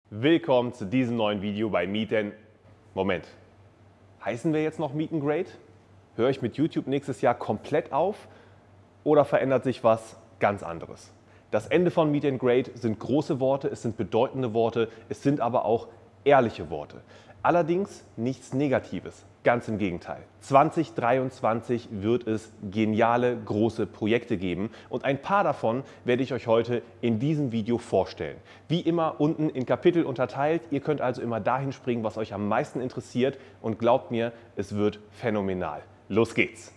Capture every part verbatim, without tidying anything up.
Willkommen zu diesem neuen Video bei Meet and... Moment, heißen wir jetzt noch Meet and Grade? Höre ich mit YouTube nächstes Jahr komplett auf oder verändert sich was ganz anderes? Das Ende von Meet and Grade sind große Worte, es sind bedeutende Worte, es sind aber auch ehrliche Worte. Allerdings nichts Negatives, ganz im Gegenteil. zwanzig dreiundzwanzig wird es geniale, große Projekte geben und ein paar davon werde ich euch heute in diesem Video vorstellen. Wie immer unten in Kapitel unterteilt, ihr könnt also immer dahin springen, was euch am meisten interessiert und glaubt mir, es wird phänomenal. Los geht's!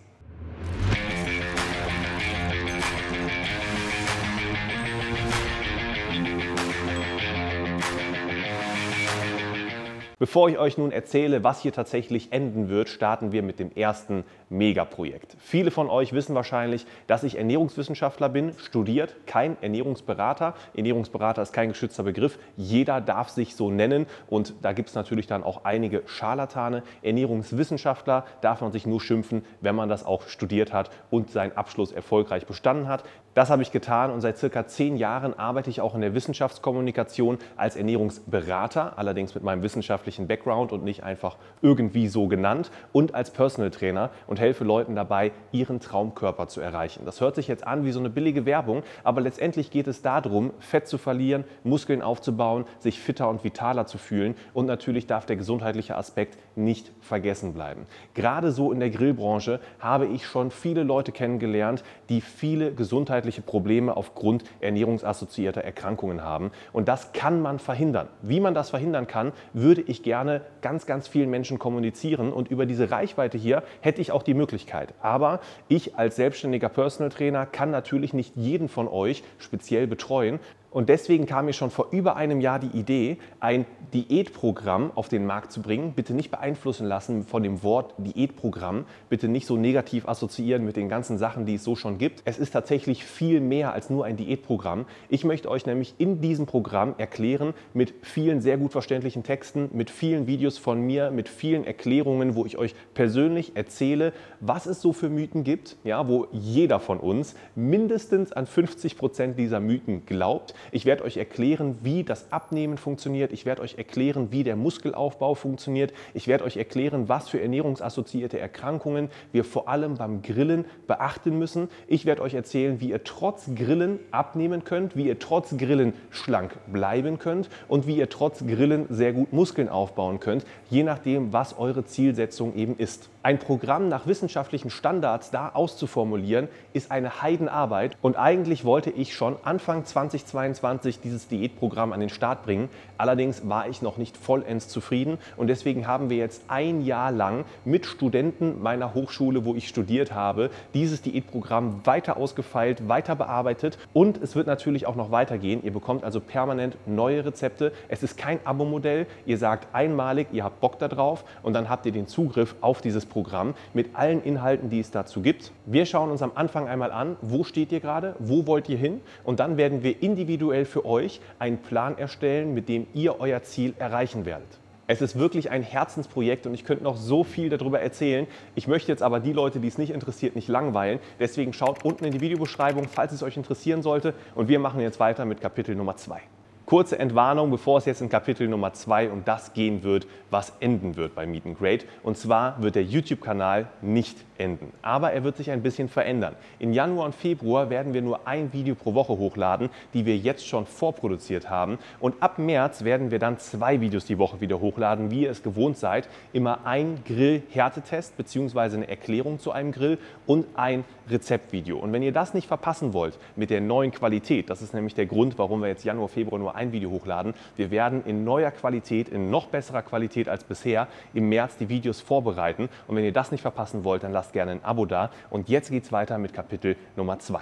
Bevor ich euch nun erzähle, was hier tatsächlich enden wird, starten wir mit dem ersten Megaprojekt. Viele von euch wissen wahrscheinlich, dass ich Ernährungswissenschaftler bin, studiert, kein Ernährungsberater. Ernährungsberater ist kein geschützter Begriff. Jeder darf sich so nennen und da gibt es natürlich dann auch einige Scharlatane. Ernährungswissenschaftler darf man sich nur schimpfen, wenn man das auch studiert hat und seinen Abschluss erfolgreich bestanden hat. Das habe ich getan und seit circa zehn Jahren arbeite ich auch in der Wissenschaftskommunikation als Ernährungsberater, allerdings mit meinem wissenschaftlichen Background und nicht einfach irgendwie so genannt, und als Personal Trainer und helfe Leuten dabei, ihren Traumkörper zu erreichen. Das hört sich jetzt an wie so eine billige Werbung, aber letztendlich geht es darum, Fett zu verlieren, Muskeln aufzubauen, sich fitter und vitaler zu fühlen und natürlich darf der gesundheitliche Aspekt nicht vergessen bleiben. Gerade so in der Grillbranche habe ich schon viele Leute kennengelernt, die viele gesundheitliche Probleme aufgrund ernährungsassoziierter Erkrankungen haben und das kann man verhindern. Wie man das verhindern kann, würde ich gerne ganz, ganz vielen Menschen kommunizieren und über diese Reichweite hier hätte ich auch die Möglichkeit. Aber ich als selbstständiger Personal Trainer kann natürlich nicht jeden von euch speziell betreuen. Und deswegen kam mir schon vor über einem Jahr die Idee, ein Diätprogramm auf den Markt zu bringen. Bitte nicht beeinflussen lassen von dem Wort Diätprogramm. Bitte nicht so negativ assoziieren mit den ganzen Sachen, die es so schon gibt. Es ist tatsächlich viel mehr als nur ein Diätprogramm. Ich möchte euch nämlich in diesem Programm erklären, mit vielen sehr gut verständlichen Texten, mit vielen Videos von mir, mit vielen Erklärungen, wo ich euch persönlich erzähle, was es so für Mythen gibt, ja, wo jeder von uns mindestens an fünfzig Prozent dieser Mythen glaubt. Ich werde euch erklären, wie das Abnehmen funktioniert. Ich werde euch erklären, wie der Muskelaufbau funktioniert. Ich werde euch erklären, was für ernährungsassoziierte Erkrankungen wir vor allem beim Grillen beachten müssen. Ich werde euch erzählen, wie ihr trotz Grillen abnehmen könnt, wie ihr trotz Grillen schlank bleiben könnt und wie ihr trotz Grillen sehr gut Muskeln aufbauen könnt, je nachdem, was eure Zielsetzung eben ist. Ein Programm nach wissenschaftlichen Standards da auszuformulieren, ist eine Heidenarbeit und eigentlich wollte ich schon Anfang zweitausendzweiundzwanzig dieses Diätprogramm an den Start bringen. Allerdings war ich noch nicht vollends zufrieden und deswegen haben wir jetzt ein Jahr lang mit Studenten meiner Hochschule, wo ich studiert habe, dieses Diätprogramm weiter ausgefeilt, weiter bearbeitet und es wird natürlich auch noch weitergehen. Ihr bekommt also permanent neue Rezepte. Es ist kein Abo-Modell. Ihr sagt einmalig, ihr habt Bock darauf und dann habt ihr den Zugriff auf dieses Programm mit allen Inhalten, die es dazu gibt. Wir schauen uns am Anfang einmal an, wo steht ihr gerade, wo wollt ihr hin und dann werden wir individuell für euch einen Plan erstellen, mit dem ihr euer Ziel erreichen werdet. Es ist wirklich ein Herzensprojekt und ich könnte noch so viel darüber erzählen. Ich möchte jetzt aber die Leute, die es nicht interessiert, nicht langweilen. Deswegen schaut unten in die Videobeschreibung, falls es euch interessieren sollte. Und wir machen jetzt weiter mit Kapitel Nummer zwei. Kurze Entwarnung, bevor es jetzt in Kapitel Nummer zwei um das gehen wird, was enden wird bei Meet and Grade. Und zwar wird der YouTube-Kanal nicht enden, aber er wird sich ein bisschen verändern. In Januar und Februar werden wir nur ein Video pro Woche hochladen, die wir jetzt schon vorproduziert haben. Und ab März werden wir dann zwei Videos die Woche wieder hochladen, wie ihr es gewohnt seid. Immer ein Grill-Härtetest bzw. eine Erklärung zu einem Grill und ein Rezeptvideo. Und wenn ihr das nicht verpassen wollt mit der neuen Qualität, das ist nämlich der Grund, warum wir jetzt Januar, Februar nur ein Video hochladen. Wir werden in neuer Qualität, in noch besserer Qualität als bisher im März die Videos vorbereiten. Und wenn ihr das nicht verpassen wollt, dann lasst gerne ein Abo da. Und jetzt geht es weiter mit Kapitel Nummer zwei.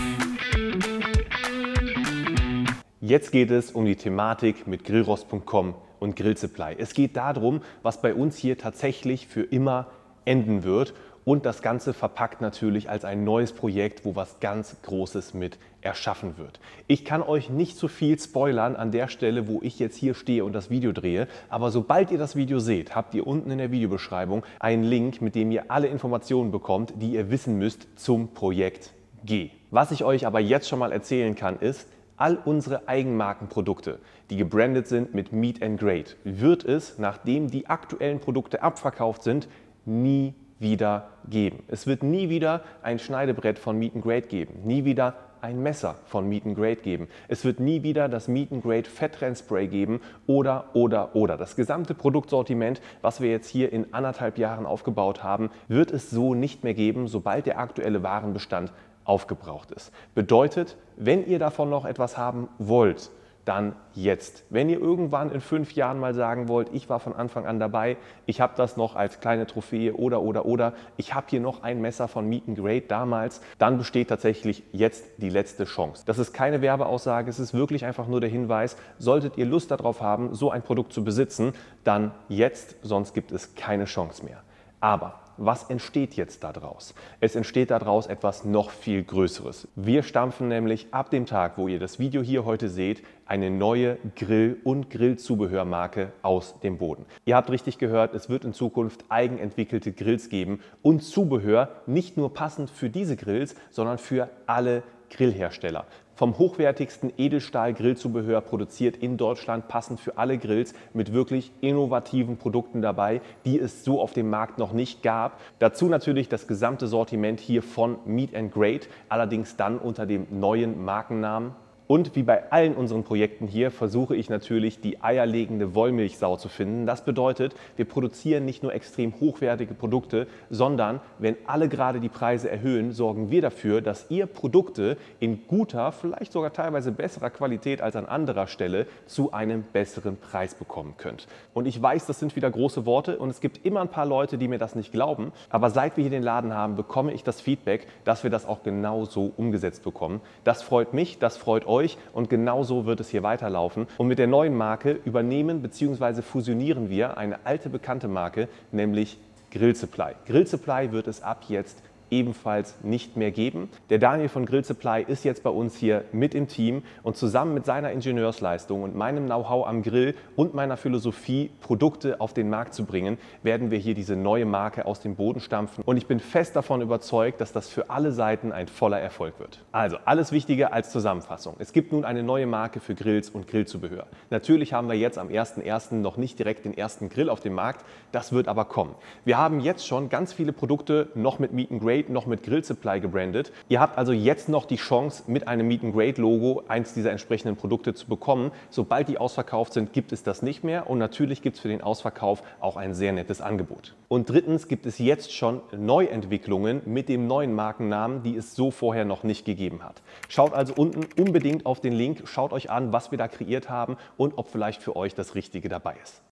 Jetzt geht es um die Thematik mit Grillrost punkt com und Grill Supply. Es geht darum, was bei uns hier tatsächlich für immer enden wird. Und das Ganze verpackt natürlich als ein neues Projekt, wo was ganz Großes mit erschaffen wird. Ich kann euch nicht zu viel spoilern an der Stelle, wo ich jetzt hier stehe und das Video drehe, aber sobald ihr das Video seht, habt ihr unten in der Videobeschreibung einen Link, mit dem ihr alle Informationen bekommt, die ihr wissen müsst zum Projekt G. Was ich euch aber jetzt schon mal erzählen kann, ist, all unsere Eigenmarkenprodukte, die gebrandet sind mit Meet and Grade, wird es, nachdem die aktuellen Produkte abverkauft sind, nie wieder geben. Es wird nie wieder ein Schneidebrett von Meet and Grade geben, nie wieder ein Messer von Meet and Grade geben. Es wird nie wieder das Meet and Grade Fetttrennspray geben oder, oder, oder. Das gesamte Produktsortiment, was wir jetzt hier in anderthalb Jahren aufgebaut haben, wird es so nicht mehr geben, sobald der aktuelle Warenbestand aufgebraucht ist. Bedeutet, wenn ihr davon noch etwas haben wollt, dann jetzt. Wenn ihr irgendwann in fünf Jahren mal sagen wollt, ich war von Anfang an dabei, ich habe das noch als kleine Trophäe oder, oder, oder, ich habe hier noch ein Messer von Meet and Grade damals, dann besteht tatsächlich jetzt die letzte Chance. Das ist keine Werbeaussage, es ist wirklich einfach nur der Hinweis, solltet ihr Lust darauf haben, so ein Produkt zu besitzen, dann jetzt, sonst gibt es keine Chance mehr. Aber was entsteht jetzt daraus? Es entsteht daraus etwas noch viel Größeres. Wir stampfen nämlich ab dem Tag, wo ihr das Video hier heute seht, eine neue Grill- und Grillzubehörmarke aus dem Boden. Ihr habt richtig gehört, es wird in Zukunft eigenentwickelte Grills geben und Zubehör nicht nur passend für diese Grills, sondern für alle Grillhersteller. Vom hochwertigsten Edelstahl-Grillzubehör produziert in Deutschland, passend für alle Grills, mit wirklich innovativen Produkten dabei, die es so auf dem Markt noch nicht gab. Dazu natürlich das gesamte Sortiment hier von Meet and Grade, allerdings dann unter dem neuen Markennamen. Und wie bei allen unseren Projekten hier versuche ich natürlich, die eierlegende Wollmilchsau zu finden. Das bedeutet, wir produzieren nicht nur extrem hochwertige Produkte, sondern wenn alle gerade die Preise erhöhen, sorgen wir dafür, dass ihr Produkte in guter, vielleicht sogar teilweise besserer Qualität als an anderer Stelle zu einem besseren Preis bekommen könnt. Und ich weiß, das sind wieder große Worte und es gibt immer ein paar Leute, die mir das nicht glauben. Aber seit wir hier den Laden haben, bekomme ich das Feedback, dass wir das auch genau so umgesetzt bekommen. Das freut mich, das freut euch. Und genau so wird es hier weiterlaufen. Und mit der neuen Marke übernehmen bzw. fusionieren wir eine alte bekannte Marke, nämlich Grill Supply. Grill Supply wird es ab jetzt ebenfalls nicht mehr geben. Der Daniel von Grill Supply ist jetzt bei uns hier mit im Team und zusammen mit seiner Ingenieursleistung und meinem Know-how am Grill und meiner Philosophie, Produkte auf den Markt zu bringen, werden wir hier diese neue Marke aus dem Boden stampfen. Und ich bin fest davon überzeugt, dass das für alle Seiten ein voller Erfolg wird. Also alles Wichtige als Zusammenfassung. Es gibt nun eine neue Marke für Grills und Grillzubehör. Natürlich haben wir jetzt am ersten ersten noch nicht direkt den ersten Grill auf dem Markt, das wird aber kommen. Wir haben jetzt schon ganz viele Produkte noch mit Meet and Grade, noch mit Grill Supply gebrandet. Ihr habt also jetzt noch die Chance, mit einem Meet and Grade Logo eins dieser entsprechenden Produkte zu bekommen. Sobald die ausverkauft sind, gibt es das nicht mehr und natürlich gibt es für den Ausverkauf auch ein sehr nettes Angebot. Und drittens gibt es jetzt schon Neuentwicklungen mit dem neuen Markennamen, die es so vorher noch nicht gegeben hat. Schaut also unten unbedingt auf den Link, schaut euch an, was wir da kreiert haben und ob vielleicht für euch das Richtige dabei ist.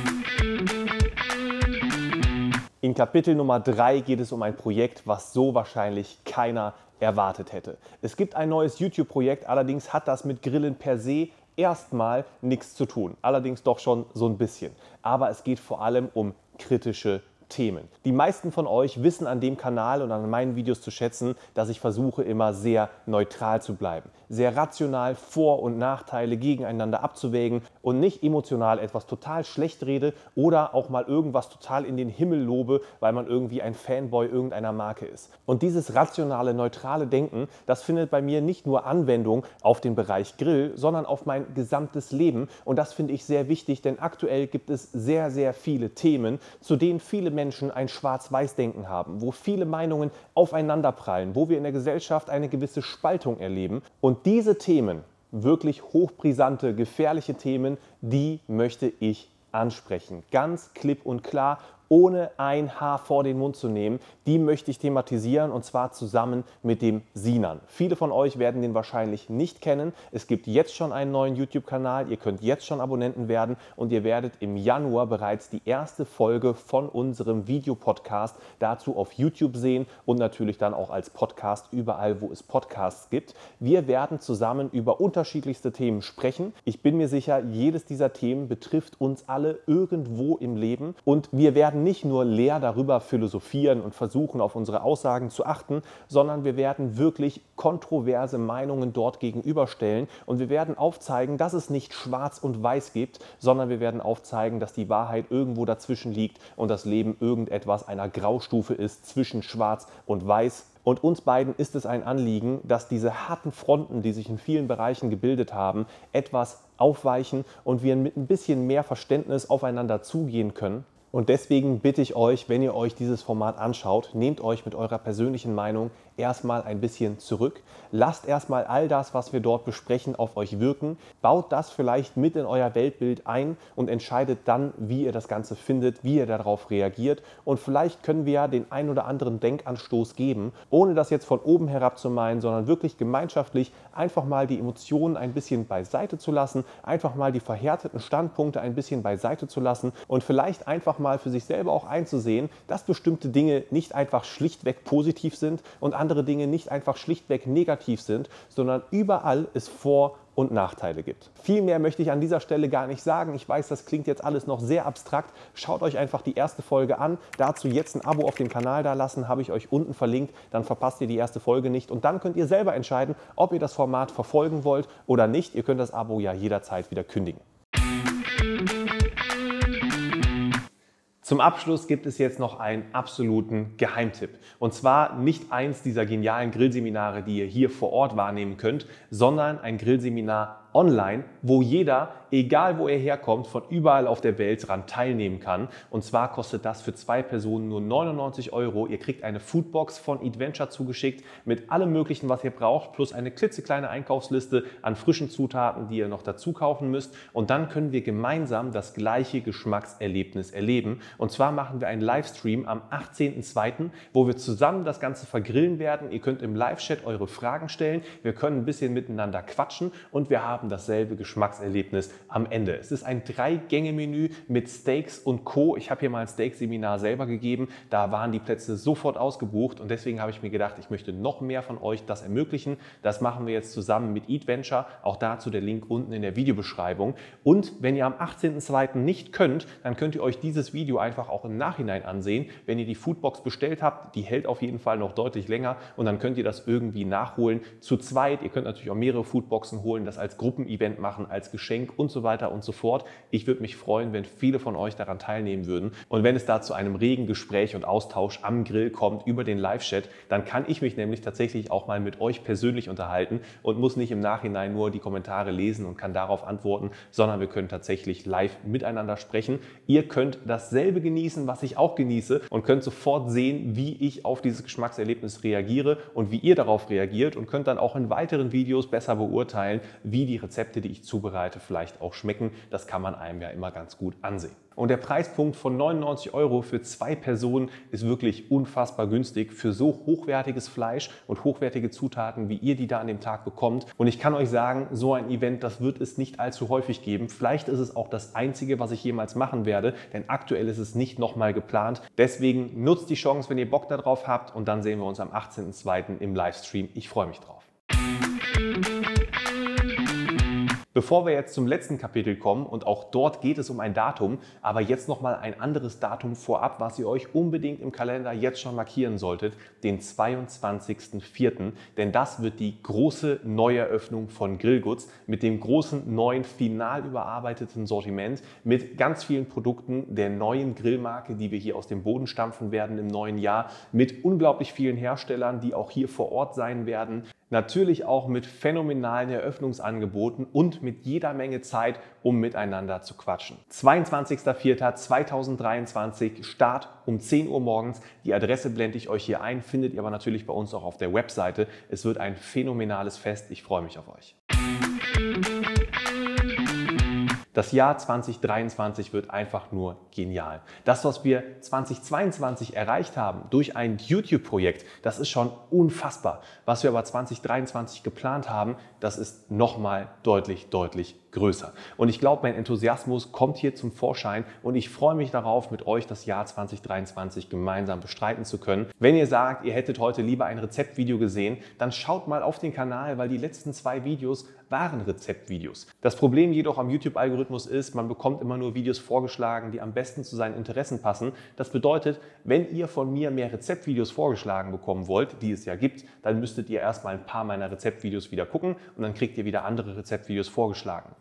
In Kapitel Nummer drei geht es um ein Projekt, was so wahrscheinlich keiner erwartet hätte. Es gibt ein neues YouTube-Projekt, allerdings hat das mit Grillen per se erstmal nichts zu tun. Allerdings doch schon so ein bisschen. Aber es geht vor allem um kritische Themen. Die meisten von euch wissen an dem Kanal und an meinen Videos zu schätzen, dass ich versuche, immer sehr neutral zu bleiben. Sehr rational Vor- und Nachteile gegeneinander abzuwägen und nicht emotional etwas total schlecht rede oder auch mal irgendwas total in den Himmel lobe, weil man irgendwie ein Fanboy irgendeiner Marke ist. Und dieses rationale, neutrale Denken, das findet bei mir nicht nur Anwendung auf den Bereich Grill, sondern auf mein gesamtes Leben. Und das finde ich sehr wichtig, denn aktuell gibt es sehr, sehr viele Themen, zu denen viele Menschen ein Schwarz-Weiß-Denken haben, wo viele Meinungen aufeinanderprallen, wo wir in der Gesellschaft eine gewisse Spaltung erleben. Und diese Themen, wirklich hochbrisante, gefährliche Themen, die möchte ich ansprechen. Ganz klipp und klar, ohne ein Haar vor den Mund zu nehmen. Die möchte ich thematisieren und zwar zusammen mit dem Sinan. Viele von euch werden den wahrscheinlich nicht kennen. Es gibt jetzt schon einen neuen YouTube-Kanal. Ihr könnt jetzt schon Abonnenten werden und ihr werdet im Januar bereits die erste Folge von unserem Videopodcast dazu auf YouTube sehen und natürlich dann auch als Podcast überall, wo es Podcasts gibt. Wir werden zusammen über unterschiedlichste Themen sprechen. Ich bin mir sicher, jedes dieser Themen betrifft uns alle irgendwo im Leben und wir werden nicht nur leer darüber philosophieren und versuchen, auf unsere Aussagen zu achten, sondern wir werden wirklich kontroverse Meinungen dort gegenüberstellen und wir werden aufzeigen, dass es nicht schwarz und weiß gibt, sondern wir werden aufzeigen, dass die Wahrheit irgendwo dazwischen liegt und das Leben irgendetwas einer Graustufe ist zwischen schwarz und weiß. Und uns beiden ist es ein Anliegen, dass diese harten Fronten, die sich in vielen Bereichen gebildet haben, etwas aufweichen und wir mit ein bisschen mehr Verständnis aufeinander zugehen können. Und deswegen bitte ich euch, wenn ihr euch dieses Format anschaut, nehmt euch mit eurer persönlichen Meinung erstmal ein bisschen zurück. Lasst erstmal all das, was wir dort besprechen, auf euch wirken. Baut das vielleicht mit in euer Weltbild ein und entscheidet dann, wie ihr das Ganze findet, wie ihr darauf reagiert. Und vielleicht können wir ja den ein oder anderen Denkanstoß geben, ohne das jetzt von oben herab zu meinen, sondern wirklich gemeinschaftlich einfach mal die Emotionen ein bisschen beiseite zu lassen, einfach mal die verhärteten Standpunkte ein bisschen beiseite zu lassen und vielleicht einfach mal für sich selber auch einzusehen, dass bestimmte Dinge nicht einfach schlichtweg positiv sind und andere Dinge nicht einfach schlichtweg negativ sind, sondern überall es Vor- und Nachteile gibt. Viel mehr möchte ich an dieser Stelle gar nicht sagen. Ich weiß, das klingt jetzt alles noch sehr abstrakt. Schaut euch einfach die erste Folge an. Dazu jetzt ein Abo auf dem Kanal da lassen, habe ich euch unten verlinkt. Dann verpasst ihr die erste Folge nicht. Und dann könnt ihr selber entscheiden, ob ihr das Format verfolgen wollt oder nicht. Ihr könnt das Abo ja jederzeit wieder kündigen. Zum Abschluss gibt es jetzt noch einen absoluten Geheimtipp. Und zwar nicht eins dieser genialen Grillseminare, die ihr hier vor Ort wahrnehmen könnt, sondern ein Grillseminar online, wo jeder, egal wo er herkommt, von überall auf der Welt daran teilnehmen kann. Und zwar kostet das für zwei Personen nur neunundneunzig Euro. Ihr kriegt eine Foodbox von Eatventure zugeschickt mit allem Möglichen, was ihr braucht, plus eine klitzekleine Einkaufsliste an frischen Zutaten, die ihr noch dazu kaufen müsst. Und dann können wir gemeinsam das gleiche Geschmackserlebnis erleben. Und zwar machen wir einen Livestream am achtzehnten zweiten, wo wir zusammen das Ganze vergrillen werden. Ihr könnt im Live-Chat eure Fragen stellen. Wir können ein bisschen miteinander quatschen und wir haben dasselbe Geschmackserlebnis am Ende. Es ist ein Drei-Gänge-Menü mit Steaks und Co. Ich habe hier mal ein Steak-Seminar selber gegeben. Da waren die Plätze sofort ausgebucht und deswegen habe ich mir gedacht, ich möchte noch mehr von euch das ermöglichen. Das machen wir jetzt zusammen mit Eatventure. Auch dazu der Link unten in der Videobeschreibung. Und wenn ihr am achtzehnten zweiten nicht könnt, dann könnt ihr euch dieses Video einfach auch im Nachhinein ansehen. Wenn ihr die Foodbox bestellt habt, die hält auf jeden Fall noch deutlich länger und dann könnt ihr das irgendwie nachholen. Zu zweit, ihr könnt natürlich auch mehrere Foodboxen holen, das als Gruppenevent machen, als Geschenk und so weiter und so fort. Ich würde mich freuen, wenn viele von euch daran teilnehmen würden. Und wenn es da zu einem regen Gespräch und Austausch am Grill kommt über den Live-Chat, dann kann ich mich nämlich tatsächlich auch mal mit euch persönlich unterhalten und muss nicht im Nachhinein nur die Kommentare lesen und kann darauf antworten, sondern wir können tatsächlich live miteinander sprechen. Ihr könnt dasselbe genießen, was ich auch genieße und könnt sofort sehen, wie ich auf dieses Geschmackserlebnis reagiere und wie ihr darauf reagiert und könnt dann auch in weiteren Videos besser beurteilen, wie die Rezepte, die ich zubereite, vielleicht auch schmecken. Das kann man einem ja immer ganz gut ansehen. Und der Preispunkt von neunundneunzig Euro für zwei Personen ist wirklich unfassbar günstig für so hochwertiges Fleisch und hochwertige Zutaten, wie ihr die da an dem Tag bekommt. Und ich kann euch sagen, so ein Event, das wird es nicht allzu häufig geben. Vielleicht ist es auch das einzige, was ich jemals machen werde, denn aktuell ist es nicht nochmal geplant. Deswegen nutzt die Chance, wenn ihr Bock darauf habt und dann sehen wir uns am achtzehnten zweiten im Livestream. Ich freue mich drauf. Bevor wir jetzt zum letzten Kapitel kommen, und auch dort geht es um ein Datum, aber jetzt nochmal ein anderes Datum vorab, was ihr euch unbedingt im Kalender jetzt schon markieren solltet, den zweiundzwanzigsten vierten Denn das wird die große Neueröffnung von Grillguts mit dem großen neuen, final überarbeiteten Sortiment, mit ganz vielen Produkten der neuen Grillmarke, die wir hier aus dem Boden stampfen werden im neuen Jahr, mit unglaublich vielen Herstellern, die auch hier vor Ort sein werden. Natürlich auch mit phänomenalen Eröffnungsangeboten und mit jeder Menge Zeit, um miteinander zu quatschen. zweiundzwanzigster vierter zweitausenddreiundzwanzig, Start um zehn Uhr morgens. Die Adresse blende ich euch hier ein, findet ihr aber natürlich bei uns auch auf der Webseite. Es wird ein phänomenales Fest. Ich freue mich auf euch. Das Jahr zweitausenddreiundzwanzig wird einfach nur genial. Das, was wir zweitausendzweiundzwanzig erreicht haben durch ein YouTube-Projekt, das ist schon unfassbar. Was wir aber zweitausenddreiundzwanzig geplant haben, das ist nochmal deutlich, deutlich größer. Und ich glaube, mein Enthusiasmus kommt hier zum Vorschein und ich freue mich darauf, mit euch das Jahr zweitausenddreiundzwanzig gemeinsam bestreiten zu können. Wenn ihr sagt, ihr hättet heute lieber ein Rezeptvideo gesehen, dann schaut mal auf den Kanal, weil die letzten zwei Videos waren Rezeptvideos. Das Problem jedoch am YouTube-Algorithmus ist, man bekommt immer nur Videos vorgeschlagen, die am besten zu seinen Interessen passen. Das bedeutet, wenn ihr von mir mehr Rezeptvideos vorgeschlagen bekommen wollt, die es ja gibt, dann müsstet ihr erstmal ein paar meiner Rezeptvideos wieder gucken und dann kriegt ihr wieder andere Rezeptvideos vorgeschlagen.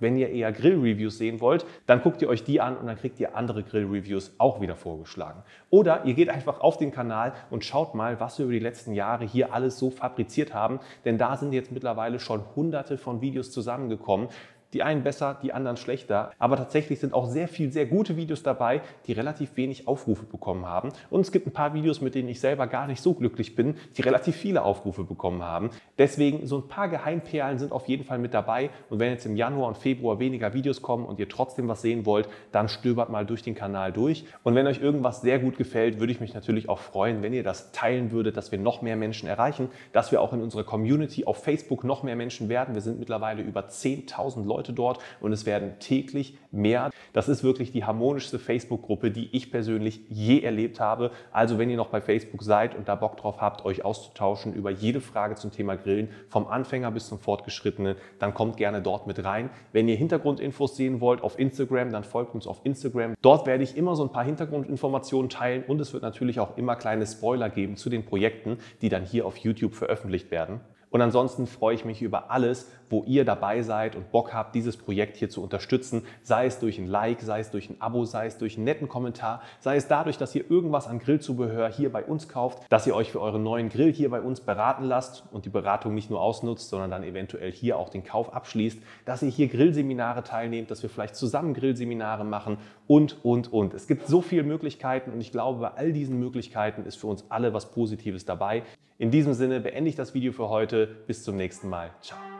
Wenn ihr eher Grill-Reviews sehen wollt, dann guckt ihr euch die an und dann kriegt ihr andere Grill-Reviews auch wieder vorgeschlagen. Oder ihr geht einfach auf den Kanal und schaut mal, was wir über die letzten Jahre hier alles so fabriziert haben, denn da sind jetzt mittlerweile schon hunderte von Videos zusammengekommen. Die einen besser, die anderen schlechter. Aber tatsächlich sind auch sehr viel, sehr gute Videos dabei, die relativ wenig Aufrufe bekommen haben. Und es gibt ein paar Videos, mit denen ich selber gar nicht so glücklich bin, die relativ viele Aufrufe bekommen haben. Deswegen so ein paar Geheimperlen sind auf jeden Fall mit dabei. Und wenn jetzt im Januar und Februar weniger Videos kommen und ihr trotzdem was sehen wollt, dann stöbert mal durch den Kanal durch. Und wenn euch irgendwas sehr gut gefällt, würde ich mich natürlich auch freuen, wenn ihr das teilen würdet, dass wir noch mehr Menschen erreichen, dass wir auch in unserer Community auf Facebook noch mehr Menschen werden. Wir sind mittlerweile über zehntausend Leute dort und es werden täglich mehr. Das ist wirklich die harmonischste Facebook-Gruppe, die ich persönlich je erlebt habe. Also wenn ihr noch bei Facebook seid und da Bock drauf habt, euch auszutauschen über jede Frage zum Thema Grillen, vom Anfänger bis zum Fortgeschrittenen, dann kommt gerne dort mit rein. Wenn ihr Hintergrundinfos sehen wollt auf Instagram, dann folgt uns auf Instagram. Dort werde ich immer so ein paar Hintergrundinformationen teilen und es wird natürlich auch immer kleine Spoiler geben zu den Projekten, die dann hier auf YouTube veröffentlicht werden. Und ansonsten freue ich mich über alles, wo ihr dabei seid und Bock habt, dieses Projekt hier zu unterstützen, sei es durch ein Like, sei es durch ein Abo, sei es durch einen netten Kommentar, sei es dadurch, dass ihr irgendwas an Grillzubehör hier bei uns kauft, dass ihr euch für euren neuen Grill hier bei uns beraten lasst und die Beratung nicht nur ausnutzt, sondern dann eventuell hier auch den Kauf abschließt, dass ihr hier Grillseminare teilnehmt, dass wir vielleicht zusammen Grillseminare machen und, und, und. Es gibt so viele Möglichkeiten und ich glaube, bei all diesen Möglichkeiten ist für uns alle was Positives dabei. In diesem Sinne beende ich das Video für heute. Bis zum nächsten Mal. Ciao.